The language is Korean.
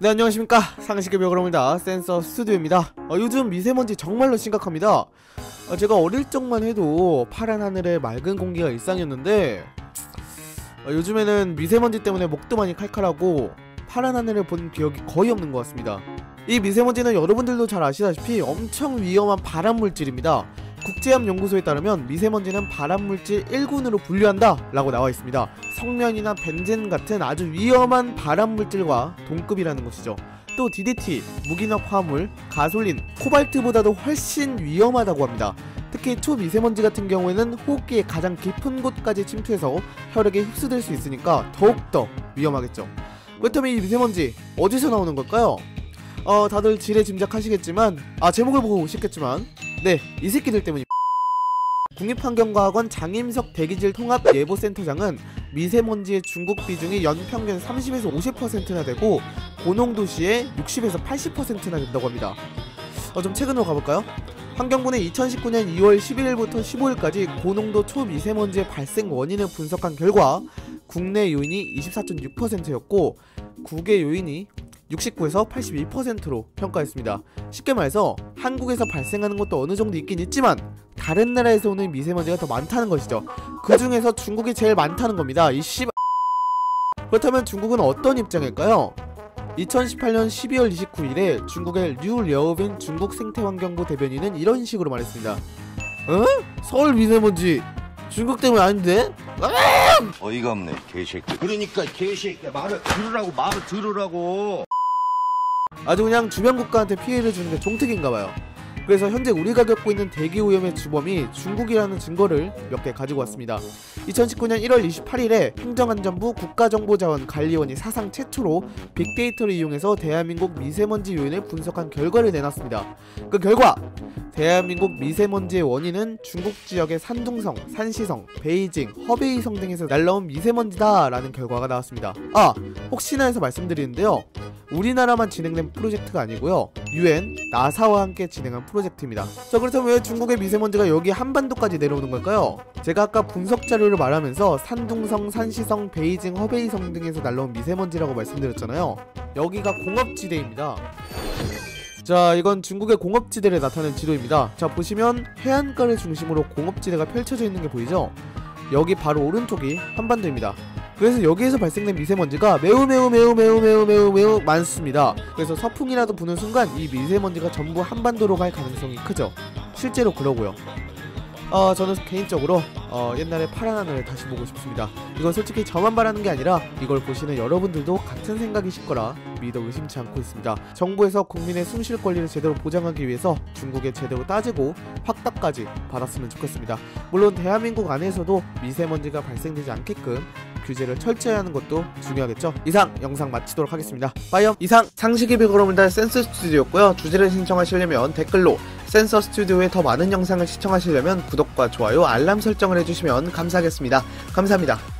네, 안녕하십니까. 상식의 벽으로입니다. 센서 스튜디오입니다. 요즘 미세먼지 정말로 심각합니다. 제가 어릴 적만 해도 파란 하늘에 맑은 공기가 일상이었는데 요즘에는 미세먼지 때문에 목도 많이 칼칼하고 파란 하늘을 본 기억이 거의 없는 것 같습니다. 이 미세먼지는 여러분들도 잘 아시다시피 엄청 위험한 발암물질입니다. 국제암연구소에 따르면 미세먼지는 발암물질 1군으로 분류한다 라고 나와 있습니다. 성면이나 벤젠 같은 아주 위험한 발암물질과 동급이라는 것이죠. 또 DDT, 무기력 화합물, 가솔린, 코발트보다도 훨씬 위험하다고 합니다. 특히 초미세먼지 같은 경우에는 호흡기의 가장 깊은 곳까지 침투해서 혈액에 흡수될 수 있으니까 더욱더 위험하겠죠. 그렇다면 이 미세먼지 어디서 나오는 걸까요? 다들 지레 짐작하시겠지만 제목을 보고 오셨겠지만 네, 이 새끼들 때문입니다. 국립환경과학원 장임석 대기질 통합예보센터장은 미세먼지의 중국 비중이 연평균 30에서 50%나 되고 고농도시에 60에서 80%나 된다고 합니다. 좀 최근으로 가볼까요? 환경부는 2019년 2월 11일부터 15일까지 고농도 초미세먼지의 발생 원인을 분석한 결과 국내 요인이 24.6%였고 국외 요인이 69에서 81%로 평가했습니다. 쉽게 말해서 한국에서 발생하는 것도 어느 정도 있긴 있지만 다른 나라에서 오는 미세먼지가 더 많다는 것이죠. 그 중에서 중국이 제일 많다는 겁니다. 그렇다면 중국은 어떤 입장일까요? 2018년 12월 29일에 중국의 류려빈 중국 생태환경부 대변인은 이런 식으로 말했습니다. 서울 미세먼지 중국 때문 아닌데? 어이가 없네 개새끼. 그러니까 개새끼 말을 들으라고. 아주 그냥 주변 국가한테 피해를 주는 게 종특인가봐요. 그래서 현재 우리가 겪고 있는 대기오염의 주범이 중국이라는 증거를 몇 개 가지고 왔습니다. 2019년 1월 28일에 행정안전부 국가정보자원관리원이 사상 최초로 빅데이터를 이용해서 대한민국 미세먼지 요인을 분석한 결과를 내놨습니다. 그 결과 대한민국 미세먼지의 원인은 중국 지역의 산둥성, 산시성, 베이징, 허베이성 등에서 날라온 미세먼지다 라는 결과가 나왔습니다. 혹시나 해서 말씀드리는데요, 우리나라만 진행된 프로젝트가 아니고요, UN, 나사와 함께 진행한 프로젝트입니다. 자, 그렇다면 왜 중국의 미세먼지가 여기 한반도까지 내려오는 걸까요? 제가 아까 분석 자료를 말하면서 산둥성, 산시성, 베이징, 허베이성 등에서 날라온 미세먼지라고 말씀드렸잖아요. 여기가 공업지대입니다. 자, 이건 중국의 공업지대를 나타낸 지도입니다. 자, 보시면 해안가를 중심으로 공업지대가 펼쳐져 있는 게 보이죠? 여기 바로 오른쪽이 한반도입니다. 그래서 여기에서 발생된 미세먼지가 매우 많습니다. 그래서 서풍이라도 부는 순간 이 미세먼지가 전부 한반도로 갈 가능성이 크죠. 실제로 그러고요. 저는 개인적으로 옛날에 파란 하늘을 다시 보고 싶습니다. 이건 솔직히 저만 바라는 게 아니라 이걸 보시는 여러분들도 같은 생각이실 거라 믿어 의심치 않고 있습니다. 정부에서 국민의 숨쉴 권리를 제대로 보장하기 위해서 중국에 제대로 따지고 확답까지 받았으면 좋겠습니다. 물론 대한민국 안에서도 미세먼지가 발생되지 않게끔 규제를 철저히 하는 것도 중요하겠죠. 이상 영상 마치도록 하겠습니다. 빠이염. 이상 상식의 벽으로입니다. 센서 스튜디오였고요. 주제를 신청하시려면 댓글로, 센서 스튜디오의 더 많은 영상을 시청하시려면 구독과 좋아요, 알람 설정을 해주시면 감사하겠습니다. 감사합니다.